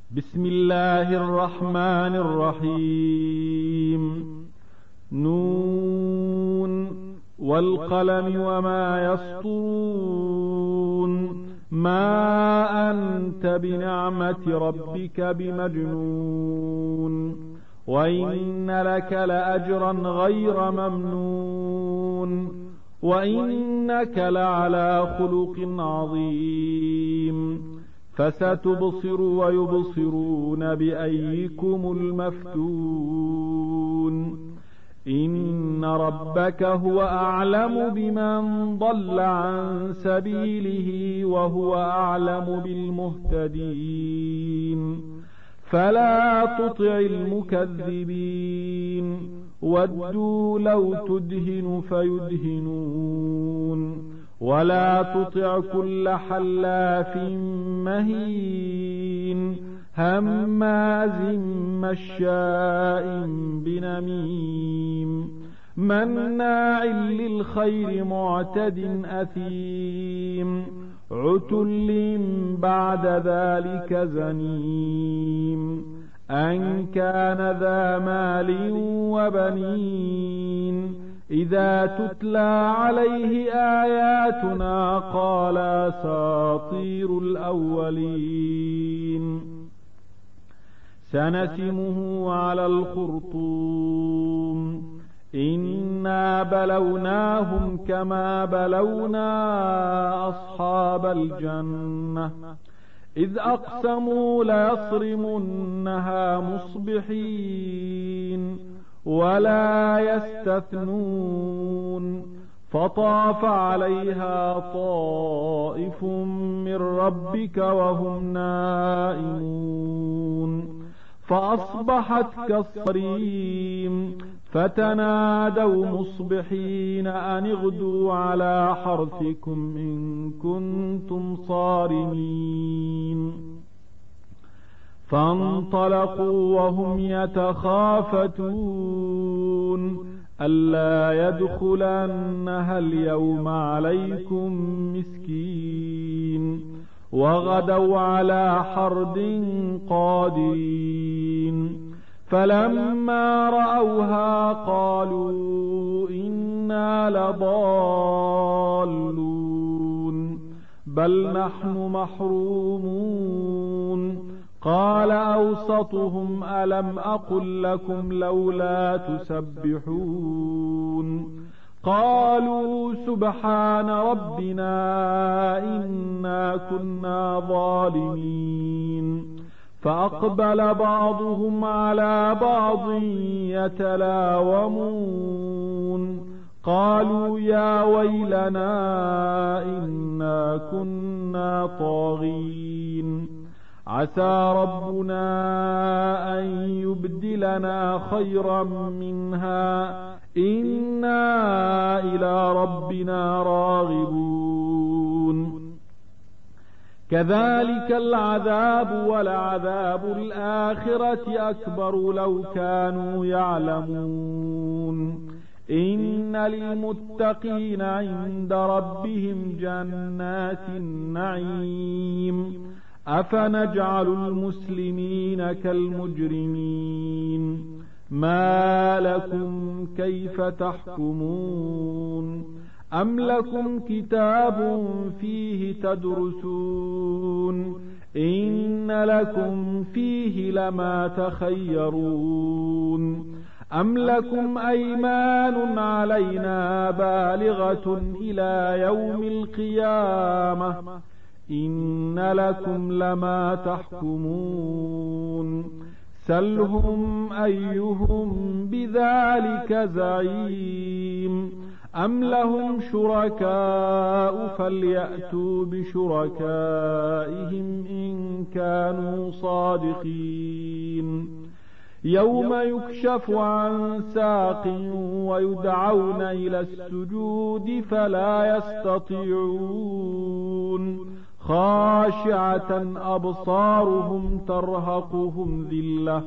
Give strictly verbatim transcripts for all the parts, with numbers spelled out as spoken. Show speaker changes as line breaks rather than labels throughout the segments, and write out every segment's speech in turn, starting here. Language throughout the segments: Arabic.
بسم الله الرحمن الرحيم. نون والقلم وما يسطرون. ما أنت بنعمة ربك بمجنون، وإن لك لأجرا غير ممنون، وإنك لعلى خلق عظيم. فستبصر ويبصرون بأيكم المفتون. إن ربك هو أعلم بمن ضل عن سبيله وهو أعلم بالمهتدين. فلا تطع المكذبين، ودوا لو تدهن فيدهنون. ولا تطع كل حلاف مهين، هماز مشاء بنميم، مناع للخير معتد أثيم، عتل بعد ذلك زنيم. أن كان ذا مال وبنين، إذا تتلى عليه آياتنا قال أساطير الأولين. سنسمه على الخرطوم. إنا بلوناهم كما بلونا أصحاب الجنة، إذ أقسموا ليصرمنها مصبحين ولا يستثنون. فطاف عليها طائف من ربك وهم نائمون، فأصبحت كالصريم. فتنادوا مصبحين أن اغدوا على حرثكم إن كنتم صارمين. فانطلقوا وهم يتخافتون ألا يدخلنها اليوم عليكم مسكين، وغدوا على حرد قادرين. فلما رأوها قالوا إنا لضالون، بل نحن محرومون. قال أوسطهم ألم أقل لكم لولا تسبحون؟ قالوا سبحان ربنا إنا كنا ظالمين. فأقبل بعضهم على بعض يتلاومون قالوا يا ويلنا إنا كنا طاغين. عسى ربنا أن يبدلنا خيرا منها إنا إلى ربنا راغبون. كذلك العذاب ولعذاب الآخرة أكبر لو كانوا يعلمون. إن للمتقين عند ربهم جنات النعيم. أفنجعل المسلمين كالمجرمين؟ ما لكم كيف تحكمون؟ أم لكم كتاب فيه تدرسون؟ إن لكم فيه لما تخيرون. أم لكم أيمان علينا بالغة إلى يوم القيامة؟ إن لكم لما تحكمون. سلهم أيهم بذلك زعيم. أم لهم شركاء فليأتوا بشركائهم إن كانوا صادقين. يوم يكشف عن ساق ويدعون إلى السجود فلا يستطيعون. خاشعة أبصارهم ترهقهم ذلة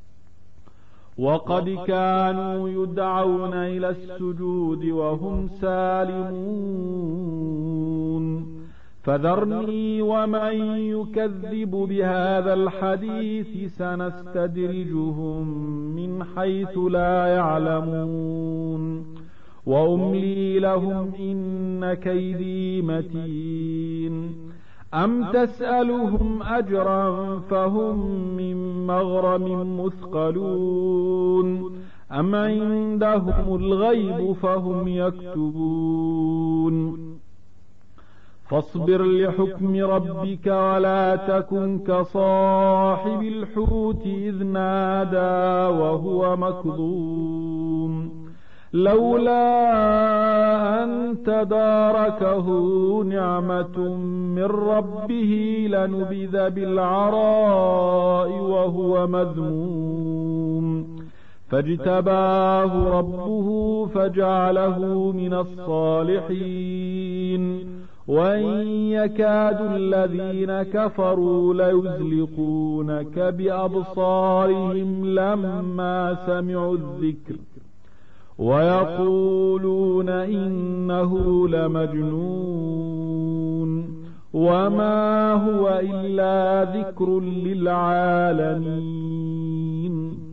وقد كانوا يدعون إلى السجود وهم سالمون. فذرني ومن يكذب بهذا الحديث سنستدرجهم من حيث لا يعلمون وأملي لهم إن كيدي متين أم تسألهم أجرا فهم من مغرم مثقلون أم عندهم الغيب فهم يكتبون فاصبر لحكم ربك ولا تكن كصاحب الحوت إذ نادى وهو مكظوم لولا أن تداركه نعمة من ربه لنبذ بالعراء وهو مذموم فاجتباه ربه فجعله من الصالحين وإن يكاد الذين كفروا ليزلقونك بأبصارهم لما سمعوا الذكر ويقولون إنه لمجنون وما هو إلا ذكر للعالمين.